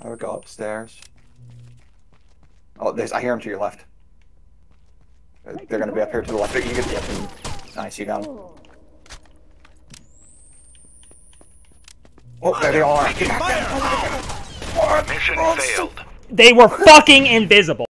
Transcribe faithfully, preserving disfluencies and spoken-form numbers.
I would go upstairs. Oh, there's. I hear him to your left. They're gonna be up here to the left. You get the up. Nice, you got him. Oh, there they all are. Mission failed. They were fucking invisible.